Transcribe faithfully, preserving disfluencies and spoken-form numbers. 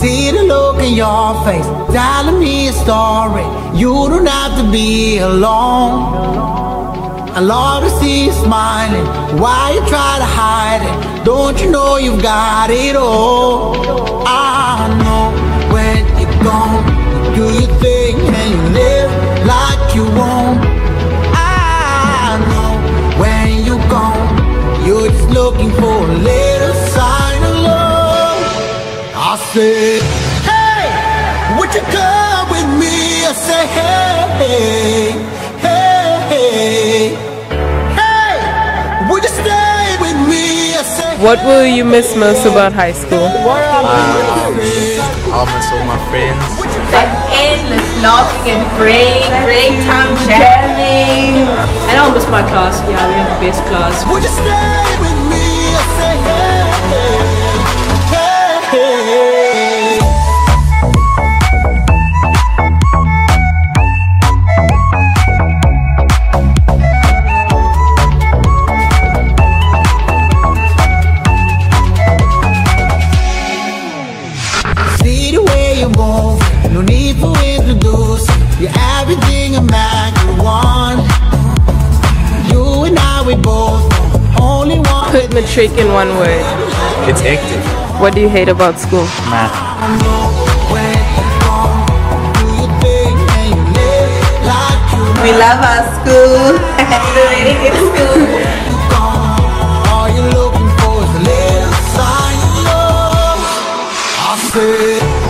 see the look in your face, telling me a story. You don't have to be alone. I love to see you smiling. Why you try to hide it? Don't you know you've got it all? I know when you're gone, you do your thing and you live like you won't. I know when you're gone, you're just looking for a little sign of love. I said, hey, would you come with me? I said, hey, hey, hey, hey, would you stay with me? I said, what will you miss most about high school? Um, I'll miss all my friends. Like endless laughing and praying, great time jamming. And I'll miss my class. Yeah, we have the best class. would you stay with me? I said, hey, hey, hey. See the way you move, no need for introduce. You're everything a man could want. You and I, we both only want. Put Matric in one word. It's hectic. What do you hate about school? Math. We love our school. It's a very good school. All you're looking for is a little sign of love. I said